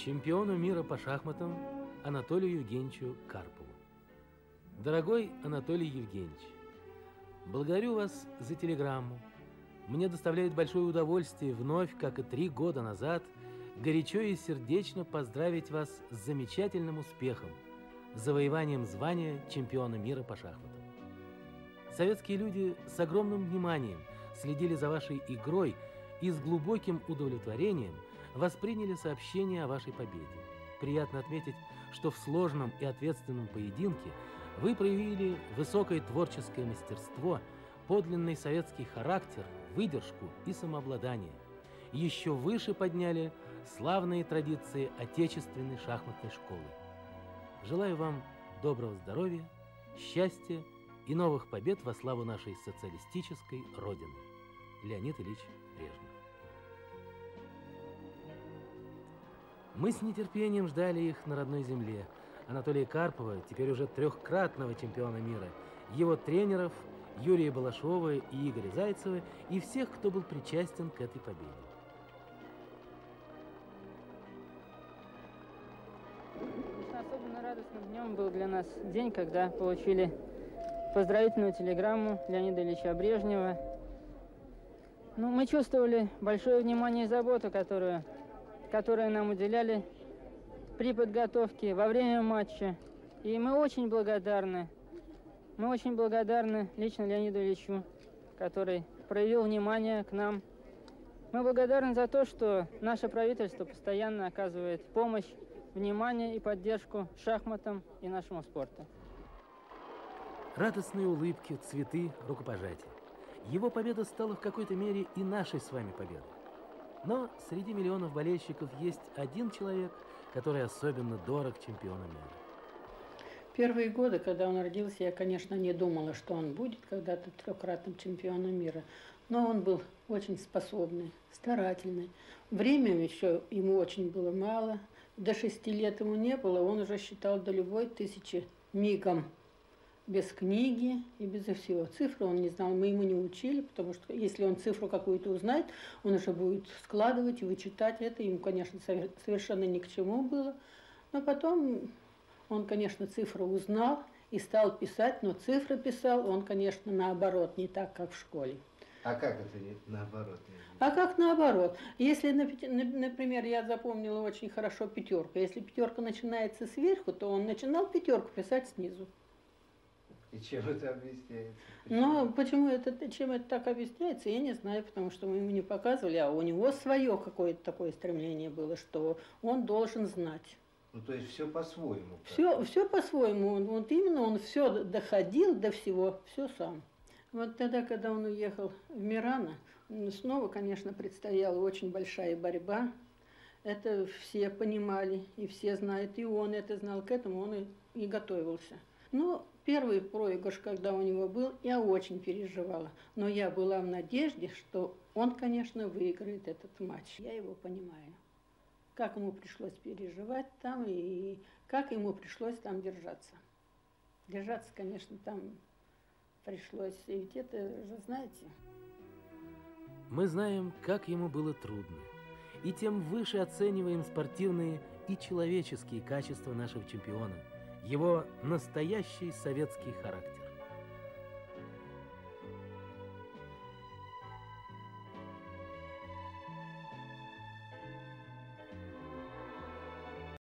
чемпиону мира по шахматам Анатолию Евгеньевичу Карпову. Дорогой Анатолий Евгеньевич, благодарю вас за телеграмму. Мне доставляет большое удовольствие вновь, как и 3 года назад, горячо и сердечно поздравить вас с замечательным успехом, завоеванием звания чемпиона мира по шахматам. Советские люди с огромным вниманием следили за вашей игрой и с глубоким удовлетворением восприняли сообщение о вашей победе. Приятно отметить, что в сложном и ответственном поединке вы проявили высокое творческое мастерство, подлинный советский характер, выдержку и самообладание. Еще выше подняли славные традиции отечественной шахматной школы. Желаю вам доброго здоровья, счастья и новых побед во славу нашей социалистической Родины. Леонид Ильич Брежнев. Мы с нетерпением ждали их на родной земле. Анатолия Карпова, теперь уже 3-кратного чемпиона мира, его тренеров Юрия Балашова и Игоря Зайцева и всех, кто был причастен к этой победе. Особенно радостным днем был для нас день, когда получили поздравительную телеграмму Леонида Ильича Брежнева. Мы чувствовали большое внимание и заботу, которые нам уделяли при подготовке, во время матча. И мы очень благодарны лично Леониду Ильичу, который проявил внимание к нам. Мы благодарны за то, что наше правительство постоянно оказывает помощь, внимание и поддержку шахматам и нашему спорту. Радостные улыбки, цветы, рукопожатия. Его победа стала в какой-то мере и нашей с вами победой. Но среди миллионов болельщиков есть один человек, который особенно дорог чемпиону мира. Первые годы, когда он родился, я, конечно, не думала, что он будет когда-то 3-кратным чемпионом мира. Но он был очень способный, старательный. Время еще ему очень было мало. До 6 лет ему не было, он уже считал до любой 1000 мигом. Без книги и без всего. Цифры он не знал, мы ему не учили, потому что если он цифру какую-то узнает, он уже будет складывать и вычитать. Это ему, конечно, совершенно ни к чему было. Но потом он, конечно, цифру узнал и стал писать, но цифры писал он, конечно, наоборот, не так, как в школе. А как это наоборот? А как наоборот? Если, например, я запомнила очень хорошо 5. Если 5 начинается сверху, то он начинал 5 писать снизу. И чем это объясняется? Чем это так объясняется, я не знаю, потому что мы ему не показывали, а у него свое какое-то такое стремление было, что он должен знать. То есть все по-своему. Все по-своему. Он все доходил до всего, все сам. Вот тогда, когда он уехал в Мирано, снова, конечно, предстояла очень большая борьба. Это все понимали, и все знают, и он это знал, к этому он и готовился. Но первый проигрыш, когда у него был, я очень переживала. Но я была в надежде, что он, конечно, выиграет этот матч. Я его понимаю. Как ему пришлось переживать там, и как ему пришлось там держаться. Держаться, конечно, там пришлось. И ведь это же, знаете... Мы знаем, как ему было трудно. И тем выше оцениваем спортивные и человеческие качества нашего чемпиона. Его настоящий советский характер.